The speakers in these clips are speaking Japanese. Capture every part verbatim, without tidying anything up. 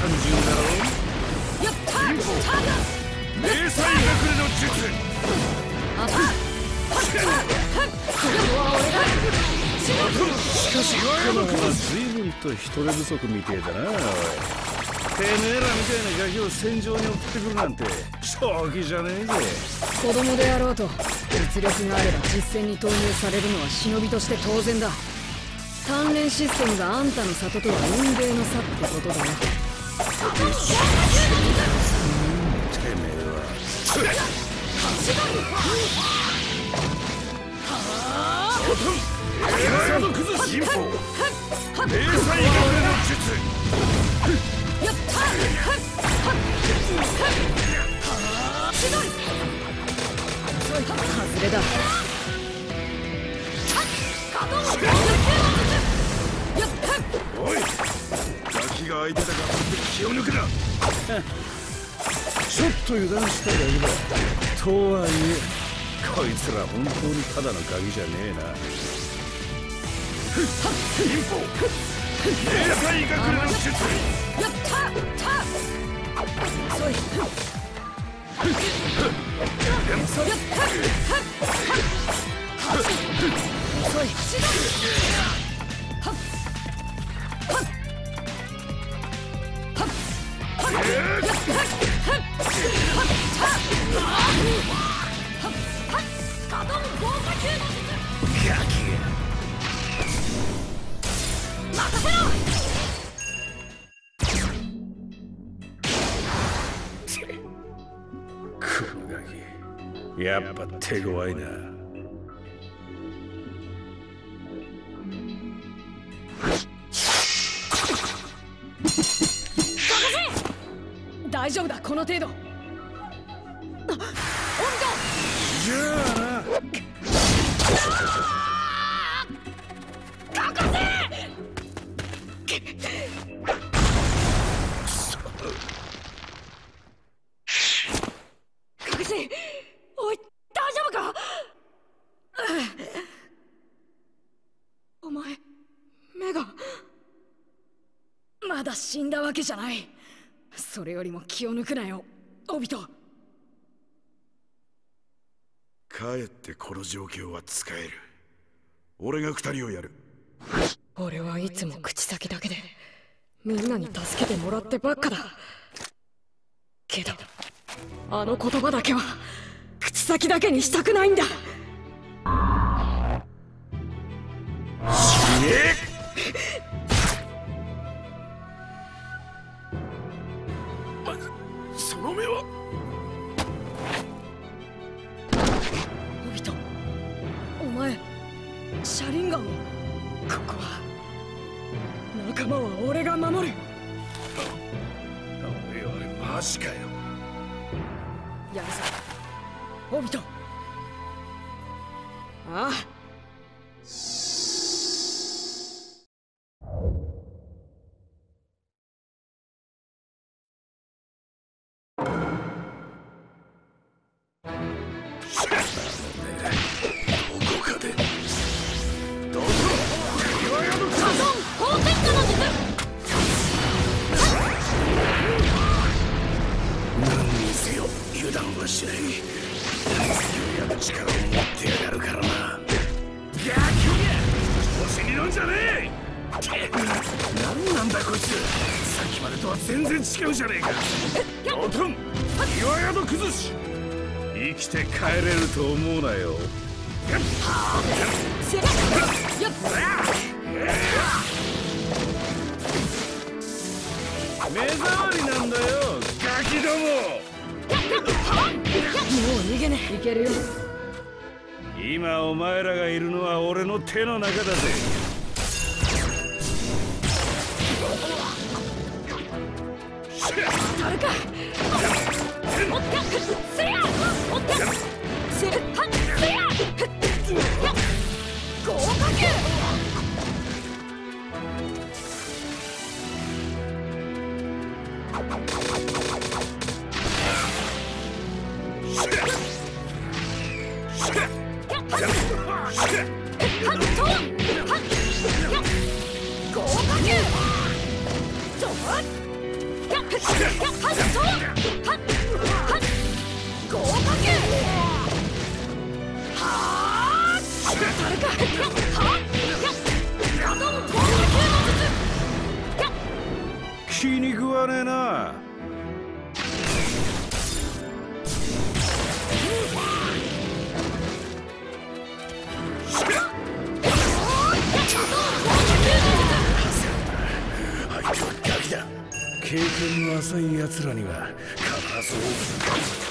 単純だろ。やったー。迷彩隠れの術。あっ。しかし岩山君は随分と人手不足みてえだな。おい、てめえらみたいなガキを戦場に送ってくるなんて正気じゃねえぜ。 子供であろうと実力があれば実戦に投入されるのは忍びとして当然だ。鍛錬システムがあんたの里とは運命の差ってことだな。てめえはエラの崩し進歩。迷彩隠れの術。やったー。 外れだ。 おい、ガキが相手だからって気を抜くな。ちょっと油断しただけだ。とはいえこいつら本当にただのガキじゃねえな。進歩。迷彩隠れの術。やったー。 遅い。遅い。遅い。 やっぱ手強いな。 大丈夫だ、この程度。 じゃあな。 おい、大丈夫か。お前、目がまだ死んだわけじゃない。それよりも気を抜くなよ、オビト。 かえってこの状況は使える。俺が二人をやる。 俺はいつも口先だけでみんなに助けてもらってばっかだ。けどあの言葉だけは口先だけにしたくないんだ。 死ね。その目は。 オビト、お前車輪ガンを。ここは仲間は俺が守る。 おいおい、マジかよ。 やるぞ、オビト。ああ。 しない。やる力を持ってやがるからな。ガキが調子に乗んじゃねえ。何なんだこいつ。さっきまでとは全然違うじゃねえか。ドトン岩宿崩し。生きて帰れると思うなよ。目障りなんだよガキども。 もう逃げねえ。いけるよ。 今お前らがいるのは俺の手の中だぜ。 当たるか。せやせや合格。合格。 気に食わねえな。経験の浅い奴らには必ず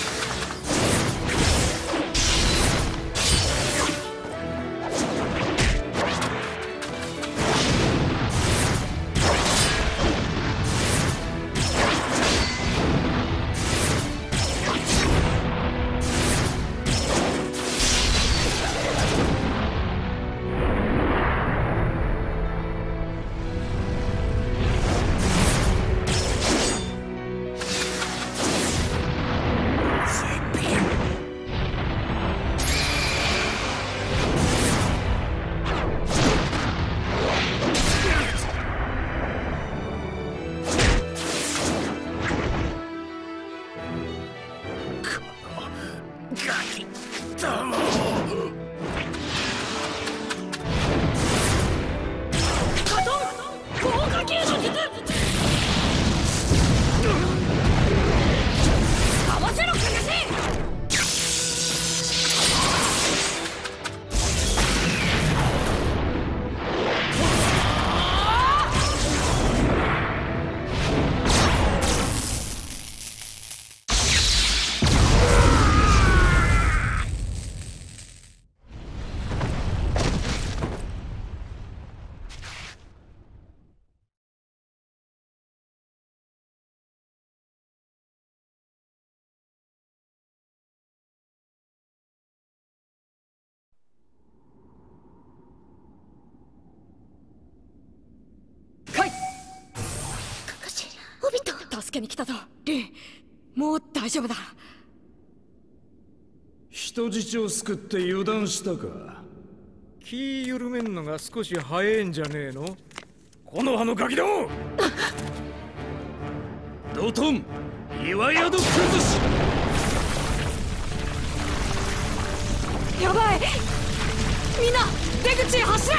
助けに来たぞ、リン。もう大丈夫だ。 人質を救って油断したか。 気緩めんのが少し早いんじゃねえの。この葉のガキどもドトン岩宿崩し。 やばい、みんな出口へ走れ。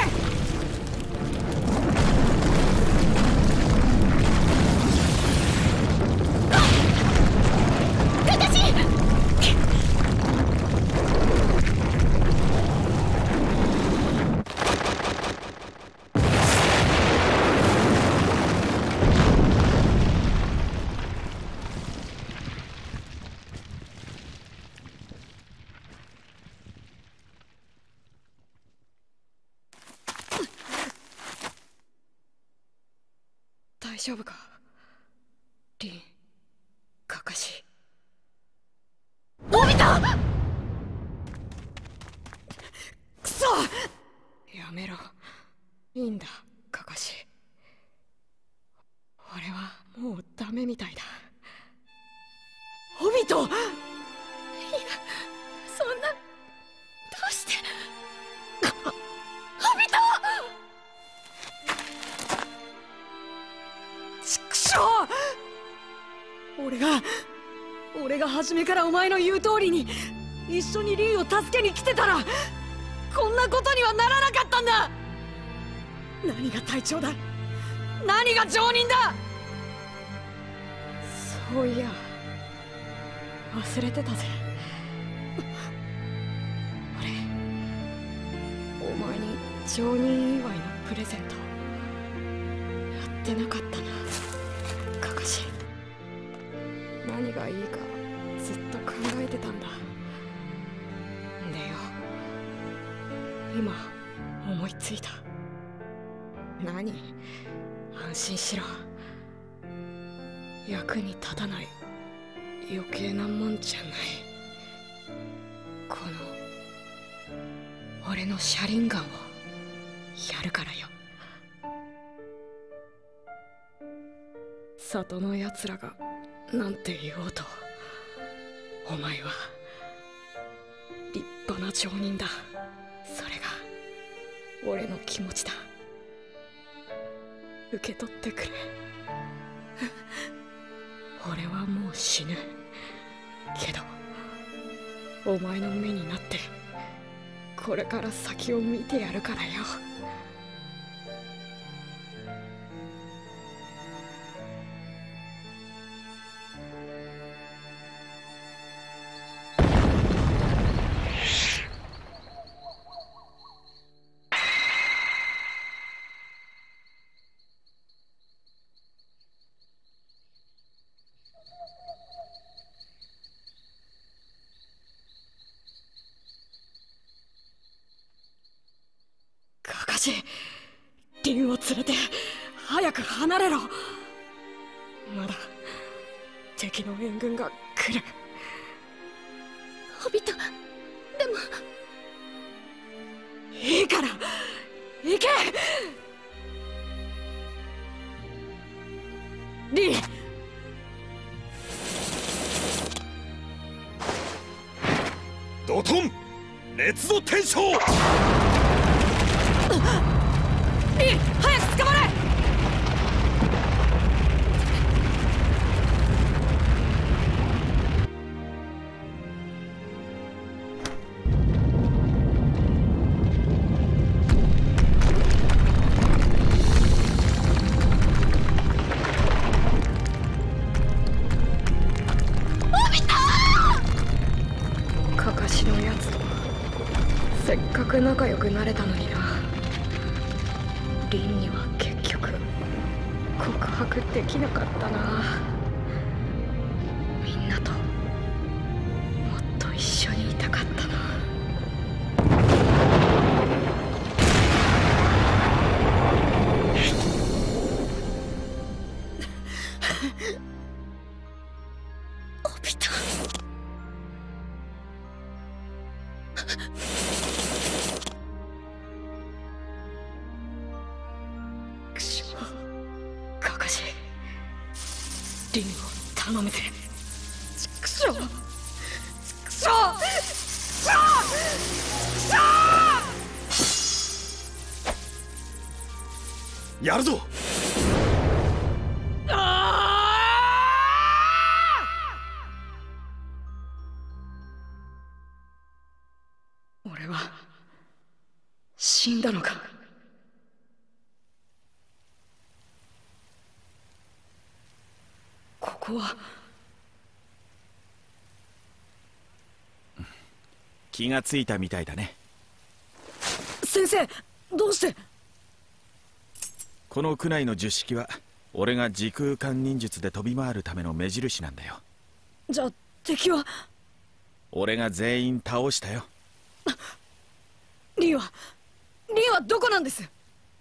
大丈夫か、リン、カカシ。帯だ。くそ、やめろ。いいんだ、カカシ。俺はもうダメみたいだ。帯と。いや、そんな、どうして。帯と。畜生！俺が俺が初めからお前の言う通りに一緒にリンを助けに来てたらこんなことにはならなかったんだ。何が隊長だ、何が上人だ。そういや忘れてたぜ。俺お前に上人祝いのプレゼントやってなかったな、カカシ。何がいいかずっと考えてたんだ。でよ、今思いついた。何？安心しろ。役に立たない余計なもんじゃない。この俺の車輪ガンをやるからよ。里のやつらがなんて言おうとお前は立派な上人だ。それが俺の気持ちだ。受け取ってくれ。 俺はもう死ぬけど、お前の目になってこれから先を見てやるからよ。カカシ、リンを連れて早く離れろ。まだ敵の援軍が来る。 ホビット、でもいいから行け。リン、 ドトン熱度転生。 リン、早く捕まれ。カカシのやつとせっかく仲良くなれたのにな。リンには結局告白できなかったな。みんなともっと一緒にいたかったな。 ホビット、 カカシ、リンを頼むぜ。ちくしょう、ちくしょう、ちくしょう。 やるぞ。 俺は死んだのか。ここは気がついたみたいだね。 先生、どうして。 この区内の術式は俺が時空間忍術で飛び回るための目印なんだよ。 じゃあ敵は。 俺が全員倒したよ。 リンはリンはどこなんです。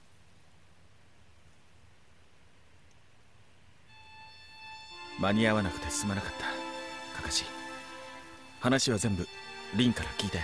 間に合わなくてすまなかった、カカシ。話は全部リンから聞いたよ。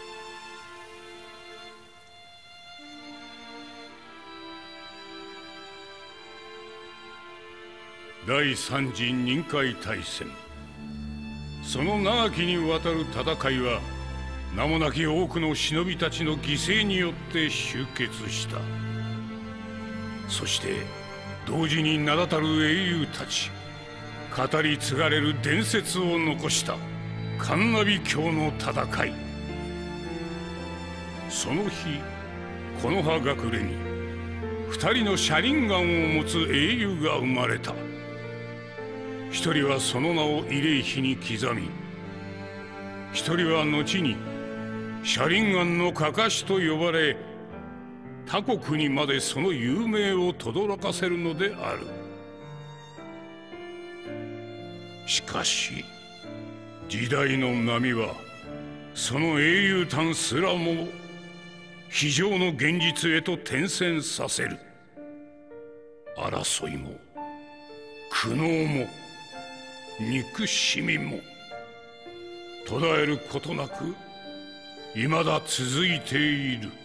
第三次任海大戦、その長きにわたる戦いは名もなき多くの忍びたちの犠牲によって終結した。そして同時に名だたる英雄たち、語り継がれる伝説を残したカンナビ教の戦い。その日、木の葉隠れに二人の車輪ガンを持つ英雄が生まれた。一人はその名を慰霊碑に刻み、一人は後に車輪ガンのカカシと呼ばれ、他国にまでその有名を轟かせるのである。しかし時代の波はその英雄譚すらも非常の現実へと転戦させる。争いも苦悩も憎しみも途絶えることなく未だ続いている。